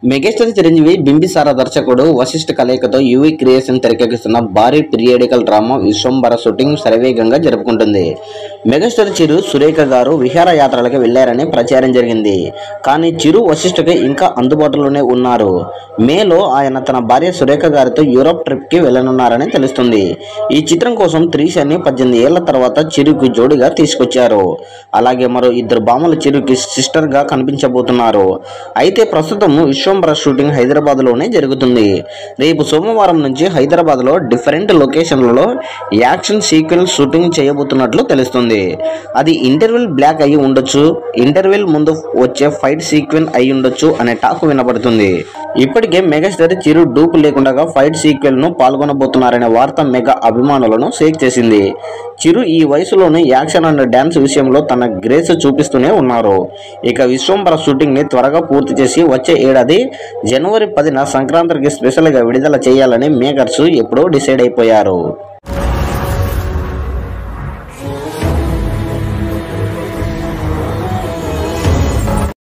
Megastar Chiranjeevi Bimbisara దర్శకుడు వశిష్ఠ కలయికతో UV creation తెరకెక్కిస్తున్న భారీ పీరియాడికల్ డ్రామా విశ్వంబర షూటింగ్ శరవేగంగా జరుపుకుంటుంది. మెగాస్టార్ చిరు సురేఖ గారు విహారయాత్రలకు వెళ్లారని ప్రచారం జరిగింది. కానీ చిరు వశిష్ఠకి ఇంకా అందుబాటులోనే ఉన్నారు. మేలో ఆయన తన భార్య సురేఖ గారితో యూరోప్ ట్రిప్ కి వెళ్లనున్నారని తెలుస్తుంది. ఈ చిత్రం కోసం త్రిషని 18 ఏళ్ల తర్వాత చిరుకి జోడిగా తీసుకొచ్చారు. అలాగే మరో ఇద్దరు భామలు చిరుకి సిస్టర్ గా కనిపించబోతున్నారు. అయితే ప్రస్తుతం విశ్వంబర షూటింగ్ హైదరాబాద్ లోనే జరుగుతుంది. రేపు సోమవారం నుంచి హైదరాబాద్ లో డిఫరెంట్ లొకేషన్లలో యాక్షన్ సీక్వెన్స్ షూటింగ్ చేయబోతున్నట్లు తెలుస్తుంది. అది ఇంటర్వెల్ బ్లాక్ అయి ఉండొచ్చు, ఇంటర్వెల్ ముందు వచ్చే ఫైట్ సీక్వెన్స్ అయి ఉండొచ్చు అనే టాక్ వినబడుతుంది. ఇప్పటికే మెగాస్టార్ చిరు డూప్ లేకుండా ఫైట్ సీక్వెల్ ను పాల్గొనబోతున్నారనే వార్త మెగా అభిమానులను షేక్ చేసింది. చిరు ఈ వయసులోనే యాక్షన్ అండ్ డాన్స్ విషయంలో తన గ్రేస్ చూపిస్తూనే ఉన్నారు. ఇక విశ్వంబర షూటింగ్ ని త్వరగా పూర్తి చేసి వచ్చే ఏడాది జనవరి 10న సంక్రాంతికి స్పెషల్ గా విడుదల చేయాలని మేకర్స్ ఎప్పుడో డిసైడ్ అయిపోయారు.